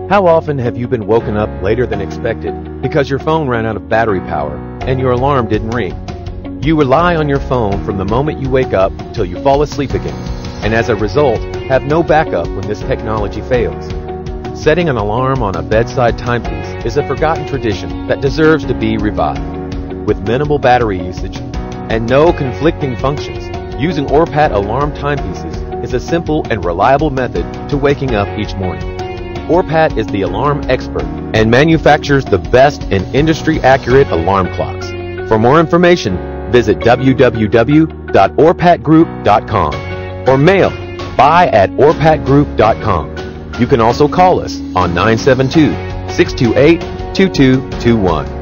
How often have you been woken up later than expected because your phone ran out of battery power and your alarm didn't ring? You rely on your phone from the moment you wake up till you fall asleep again, and as a result, have no backup when this technology fails. Setting an alarm on a bedside timepiece is a forgotten tradition that deserves to be revived. With minimal battery usage and no conflicting functions, using Orpat alarm timepieces is a simple and reliable method to waking up each morning. Orpat is the alarm expert and manufactures the best and industry-accurate alarm clocks. For more information, visit www.orpatgroup.com or mail buy@orpatgroup.com. You can also call us on 972-628-2221.